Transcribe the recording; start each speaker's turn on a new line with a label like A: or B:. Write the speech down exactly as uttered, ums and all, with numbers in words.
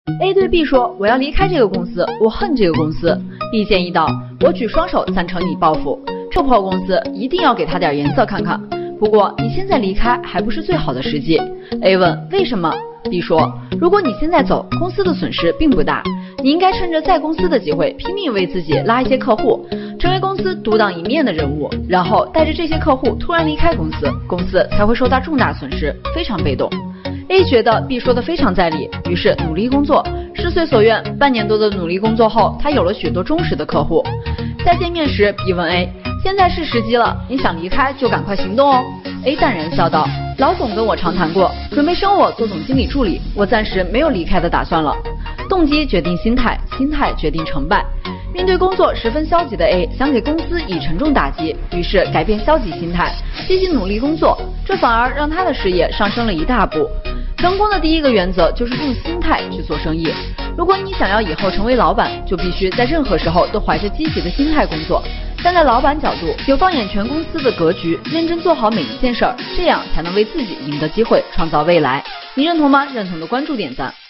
A: A 对 B 说，我要离开这个公司，我恨这个公司。B 建议道，我举双手赞成你报复，这破公司一定要给他点颜色看看。不过你现在离开还不是最好的时机。A 问为什么？ B 说，如果你现在走，公司的损失并不大，你应该趁着在公司的机会，拼命为自己拉一些客户，成为公司独当一面的人物，然后带着这些客户突然离开公司，公司才会受到重大损失，非常被动。A 觉得 B 说的非常在理，于是努力工作，事遂所愿，半年多的努力工作后，他有了许多忠实的客户。在见面时 ，B 问 A， 现在是时机了，你想离开就赶快行动哦。A 淡然笑道，老总跟我长谈过，准备升我做总经理助理，我暂时没有离开的打算了。动机决定心态，心态决定成败。面对工作十分消极的 A， 想给公司以沉重打击，于是改变消极心态，积极努力工作，这反而让他的事业上升了一大步。成功的第一个原则就是用心态去做生意。如果你想要以后成为老板，就必须在任何时候都怀着积极的心态工作，站在老板角度，有放眼全公司的格局，认真做好每一件事儿，这样才能为自己赢得机会，创造未来。你认同吗？认同的关注点赞。